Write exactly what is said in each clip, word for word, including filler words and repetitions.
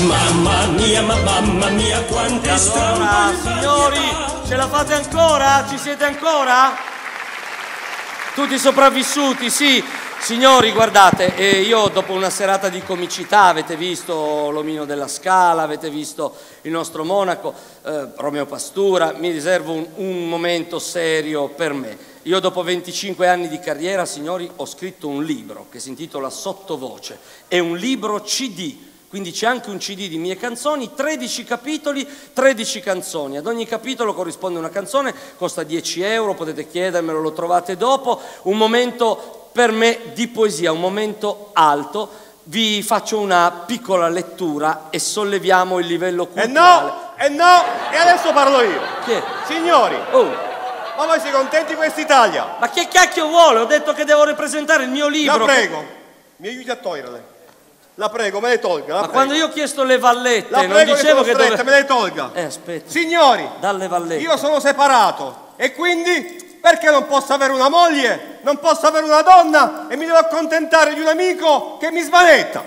Mamma mia, ma mamma mia, quanti allora, signori, ce la fate ancora? Ci siete ancora? Tutti sopravvissuti, sì. Signori, guardate, eh, io dopo una serata di comicità, avete visto l'omino della Scala, avete visto il nostro monaco, eh, Romeo Pastura, mi riservo un, un momento serio per me. Io dopo venticinque anni di carriera, signori, ho scritto un libro che si intitola Sottovoce. È un libro C D, quindi c'è anche un C D di mie canzoni, tredici capitoli, tredici canzoni. Ad ogni capitolo corrisponde una canzone, costa dieci euro, potete chiedermelo, lo trovate dopo. Un momento per me di poesia, un momento alto. Vi faccio una piccola lettura e solleviamo il livello culturale. E no, e no, e adesso parlo io. Chi è? Signori, Oh. ma voi siete contenti di quest'Italia? Ma che cacchio vuole? Ho detto che devo rappresentare il mio libro. La prego, mi aiuti a toglierle. La prego, me le tolga. La Ma prego. quando io ho chiesto le vallette, la non prego dicevo che, che stretta, dove... me le tolga. Eh, aspetta. Signori, dalle vallette. Io sono separato e quindi perché non posso avere una moglie, non posso avere una donna e mi devo accontentare di un amico che mi svanetta?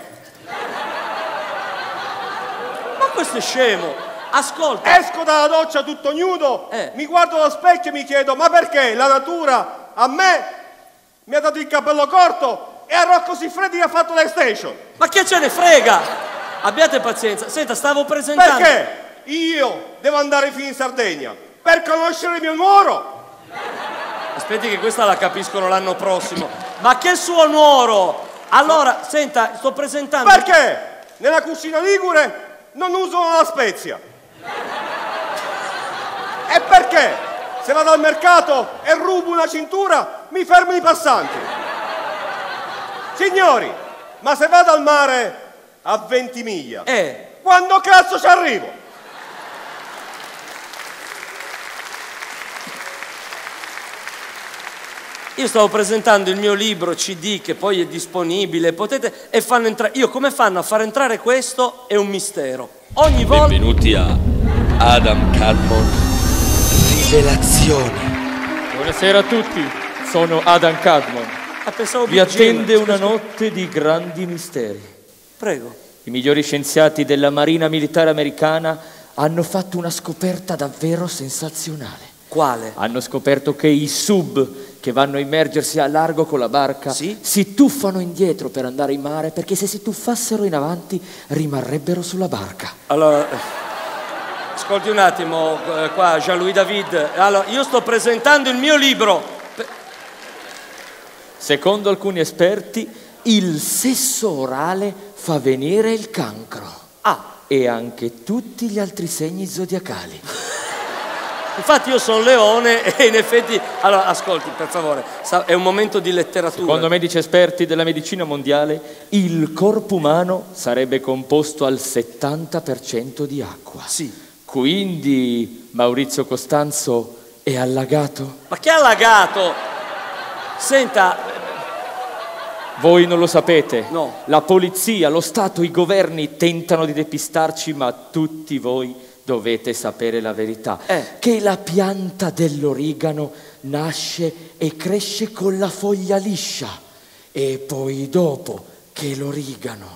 Ma questo è scemo. Ascolta. Esco dalla doccia tutto nudo, eh. mi guardo allo specchio e mi chiedo: ma perché la natura a me mi ha dato il capello corto e a Rocco Siffredi ha fatto l'extension? Ma che ce ne frega? Abbiate pazienza. Senta, stavo presentando... Perché io devo andare fino in Sardegna? Per conoscere il mio nuoro? Aspetti che questa la capiscono l'anno prossimo. Ma che suo nuoro? Allora, senta, sto presentando... Perché nella cucina ligure non usano la spezia? E perché se vado al mercato e rubo una cintura mi fermano i passanti? Signori, ma se vado al mare a Ventimiglia, eh. quando cazzo ci arrivo? Io stavo presentando il mio libro C D che poi è disponibile, potete... e fanno entrare... Io come fanno a far entrare questo è un mistero. Ogni volta... Benvenuti a Adam Cadmon Rivelazioni. Buonasera a tutti, sono Adam Cadmon. Ah, pensavo Vi Big Jim. attende una notte di grandi misteri. Prego. I migliori scienziati della Marina Militare Americana hanno fatto una scoperta davvero sensazionale. Quale? Hanno scoperto che i sub che vanno a immergersi a largo con la barca sì? si tuffano indietro per andare in mare, perché se si tuffassero in avanti rimarrebbero sulla barca. Allora, ascolti un attimo, eh, qua Jean-Louis David. Allora, io sto presentando il mio libro. Secondo alcuni esperti, il sesso orale fa venire il cancro. Ah. E anche tutti gli altri segni zodiacali. Infatti io sono leone e in effetti... Allora, ascolti, per favore, è un momento di letteratura. Secondo medici esperti della medicina mondiale, il corpo umano sarebbe composto al settanta per cento di acqua. Sì. Quindi Maurizio Costanzo è allagato? Ma che allagato? Senta... Voi non lo sapete. No. La polizia, lo Stato, i governi tentano di depistarci, ma tutti voi dovete sapere la verità. Eh. Che la pianta dell'origano nasce e cresce con la foglia liscia e poi dopo che l'origano.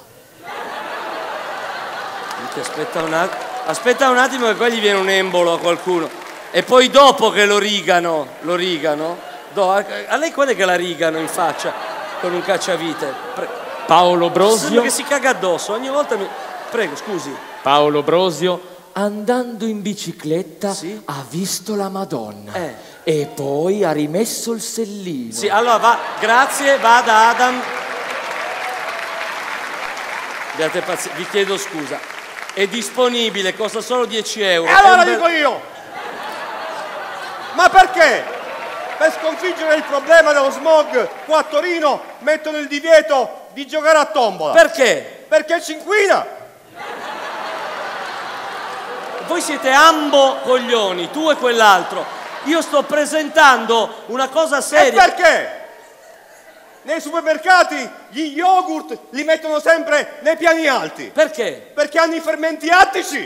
Aspetta un attimo, aspetta un attimo che qua gli viene un embolo a qualcuno. E poi dopo che l'origano, l'origano, do, a lei qual è che la rigano in faccia con un cacciavite? Pre- Paolo Brosio. Sembra che si caga addosso, ogni volta mi... Prego, scusi. Paolo Brosio, andando in bicicletta, sì? ha visto la Madonna eh. e poi ha rimesso il sellino. Sì, allora va, grazie, va da Adam. Abbiate pazienza, vi chiedo scusa. È disponibile, costa solo dieci euro. E allora bel... dico io, ma perché? Per sconfiggere il problema dello smog qua a Torino mettono il divieto di giocare a tombola. Perché? Perché ci inquina. Voi siete ambo coglioni, tu e quell'altro. Io sto presentando una cosa seria. E perché? Nei supermercati gli yogurt li mettono sempre nei piani alti. Perché? Perché hanno i fermenti attici.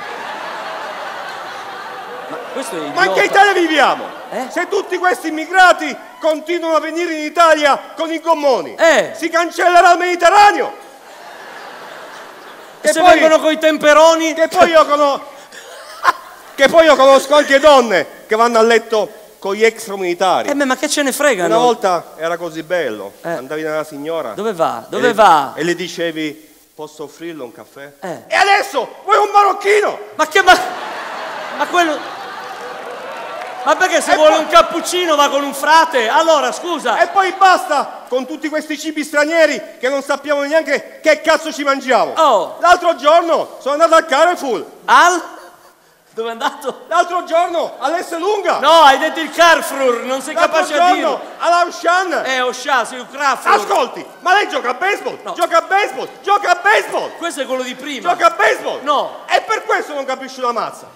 Ma questo è idiota. Ma in che Italia viviamo? Eh? Se tutti questi immigrati continuano a venire in Italia con i gommoni, eh. si cancellerà il Mediterraneo. E se poi- vengono coi temperoni? Che poi io conosco... che poi io conosco anche donne che vanno a letto con gli extramilitari. Eh, beh, ma che ce ne frega, Una no? volta era così bello. Eh. Andavi dalla signora. Dove va? e Dove le- va? E le dicevi, posso offrirle un caffè? Eh. E adesso vuoi un marocchino? Ma che ma... Ma quello... Ma perché se E vuole poi- un cappuccino va con un frate? Allora, scusa. E poi basta con tutti questi cibi stranieri che non sappiamo neanche che cazzo ci mangiamo. Oh. L'altro giorno sono andato al Carrefour. Al? Dove è andato? L'altro giorno all'Esselunga. No, hai detto il Carrefour, non sei L'altro capace a giorno dirlo. alla Auchan. Eh, Osha, sei un Carrefour. Ascolti, ma lei gioca a baseball? No. Gioca a baseball? Gioca a baseball? Questo è quello di prima. Gioca a baseball? No. E per questo non capisci una mazza.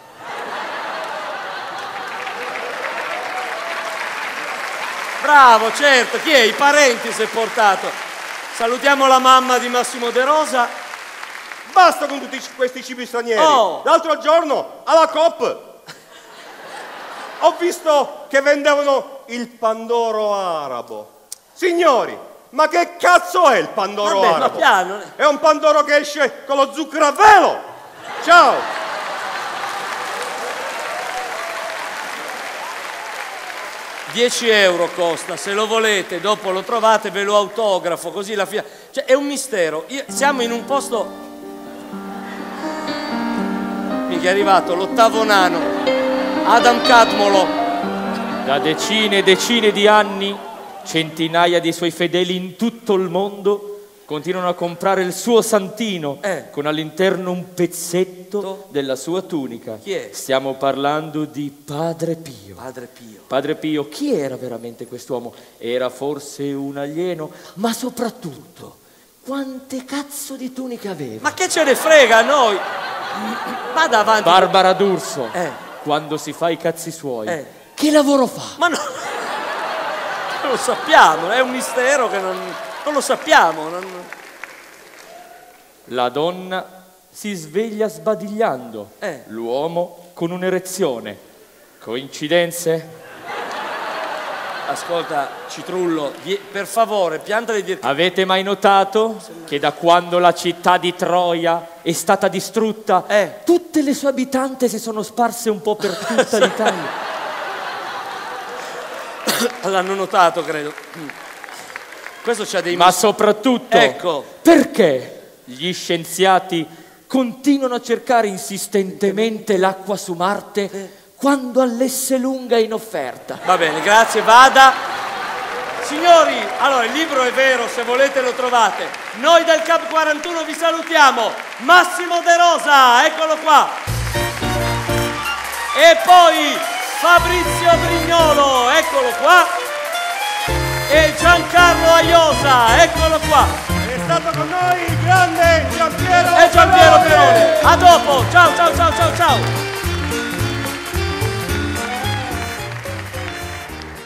Bravo, certo. Chi è? I parenti si è portato. Salutiamo la mamma di Massimo De Rosa. Basta con tutti questi cibi stranieri. Oh. L'altro giorno alla Coop ho visto che vendevano il pandoro arabo. Signori, ma che cazzo è il pandoro Vabbè, ma arabo? piano. È un pandoro che esce con lo zucchero a velo. Ciao. dieci euro costa, se lo volete, dopo lo trovate, ve lo autografo, così la fila... Cioè, è un mistero. Io- siamo in un posto... Minchia, è arrivato l'ottavo nano, Adam Catmull. Da decine e decine di anni, centinaia di suoi fedeli in tutto il mondo continuano a comprare il suo santino Eh. con all'interno un pezzetto To- della sua tunica. Chi è? Stiamo parlando di Padre Pio. Padre Pio. Padre Pio, chi era veramente quest'uomo? Era forse un alieno? Ma soprattutto, quante cazzo di tuniche aveva? Ma che ce ne frega a noi? Vada avanti. Barbara D'Urso, Eh. quando si fa i cazzi suoi, Eh. che lavoro fa? Ma no, non lo sappiamo, è un mistero che non, non lo sappiamo. non- La donna si sveglia sbadigliando, Eh. l'uomo con un'erezione. Coincidenze? Ascolta, Citrullo, die- per favore, pianta di dire... Avete mai notato che da quando la città di Troia è stata distrutta, Eh. tutte le sue abitanti si sono sparse un po' per tutta l'Italia? L'hanno notato, credo. Questo c'ha dei... Ma soprattutto, Ecco. perché gli scienziati continuano a cercare insistentemente l'acqua su Marte quando all'Esselunga è in offerta? Va bene, grazie, vada. Signori, allora il libro è vero, se volete lo trovate. Noi del Cap quarantuno vi salutiamo. Massimo De Rosa, eccolo qua. E poi Fabrizio Brignolo, eccolo qua. E Giancarlo Aiosa, eccolo qua. È stato con noi il grande Giampiero E Giampiero Perone. Perone. A dopo, ciao ciao ciao ciao ciao.